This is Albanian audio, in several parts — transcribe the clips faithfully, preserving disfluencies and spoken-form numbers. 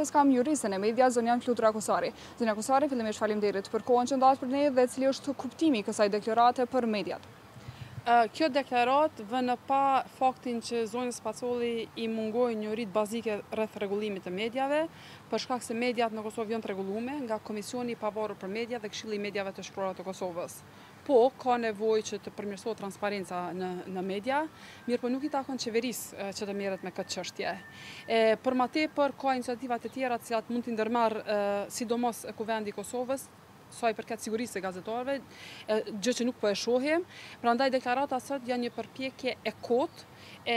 Studios kam juristin e media, zonjan Flutura Kosari. Zonja Kosari, fillimisht faleminderit për kohën që ndatë për ne dhe cili është kuptimi i kësaj deklarate për mediat. Kjo deklarat vën pa faktin që zonjës Pacolli i mungojnë një rrit bazike rreth rregullimit të medjave, për shkak se mediat në Kosovë janë të rregulluar nga Komisioni i Pavarur për Media dhe Këshilli i Mediave të Shkruara të Kosovës. Po, ka nevojë që të përmirësohet transparenca në, në media, mirë po nuk i takon qeverisë që të merret me këtë çështje. E, për më tepër ka iniciativa të tjera të cilat mund t'i ndërmarrë sidomos Kuvendi i Kosovës, sa i përket sigurisë së gazetarëve, gjë që nuk po e shohim. Prandaj deklarata sot janë një përpjekje e kotë e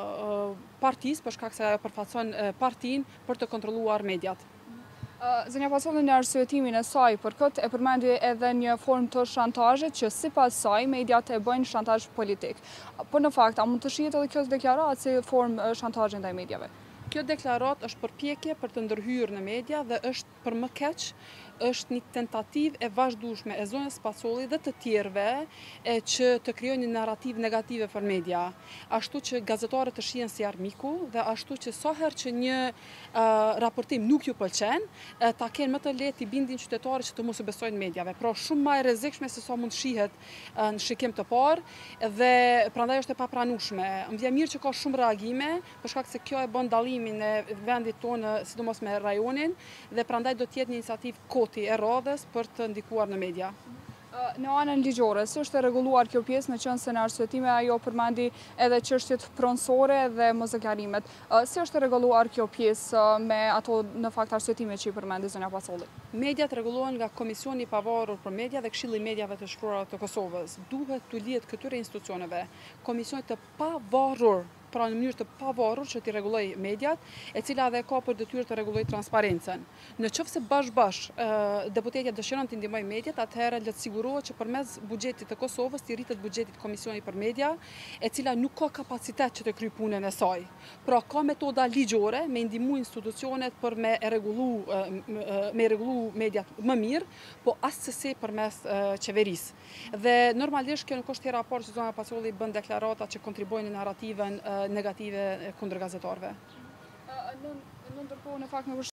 partisë, për shkak se ajo përfaqëson partinë për të kontrolluar mediat. Zonja Pacolli në arsyetimin e saj për këtë e përmendi edhe një formë të shantazhit që sipas saj mediat e bëjnë shantazh politik. Por në fakt, a mund të shihet edhe kjo deklaratë si formë shantazhi ndaj mediave? Kjo deklarat është përpjekje për të ndërhyrë në media dhe është për më keq është një tentativ e vazhdueshme e zonjës Pacolli dhe të tjerëve e që të krijojnë një narrativ negative për media, ashtu që gazetarët të shihen si armiku dhe ashtu që sa herë që një uh, raportim nuk ju pëlqen, uh, ta kenë më të lehtë i bindin qytetarët që të mos u besojnë mediave. Pra shumë më e rrezikshme se sa mund shihet uh, në shikim të parë dhe prandaj është e papranueshme. Më vjen mirë që ka shumë reagime, për shkak se kjo e bën dallimin e vendit tonë, sidomos me rajonin, dhe prandaj do të jetë një iniciativë e radhës për të ndikuar në media. Në anën ligjore, si është e rregulluar kjo pjesë, në qënë se në arsyetime ajo përmendi edhe çështjet pronësore dhe mosdeklarimet. Si është e rregulluar kjo pjesë me ato në fakt arsyetime që i përmendi zonja Pacolli? Mediat rregullohen nga Komisioni i Pavarur për Media dhe Këshilli i Mediave të Shkruara të Kosovës. Duhet t'u lihet këtyre institucioneve komisionit të pavarur, pra në mënyrë të pavarur që t'i rregulloj mediat, e cila edhe ka për detyrë të rregulloj transparencën. Në qoftë se bashkë-bashk deputetët dëshiron të ndihmojnë mediat, atëherë le të sigurohet që përmes buxhetit të Kosovës t'i rritet buxheti i Komisionit për Media, e cila nuk ka kapacitet që të kryej punën e saj. Pra ka metoda ligjore me ndihmu institucionet për me rregullu me rregullu mediat më mirë, po as sesi përmes qeverisë. Dhe normalisht kjo nuk është hera e parë që zonja Pacolli bën deklarata që kontribuojnë në narrativën negative kundër gazetarëve. Në ndërkohë, në fakt,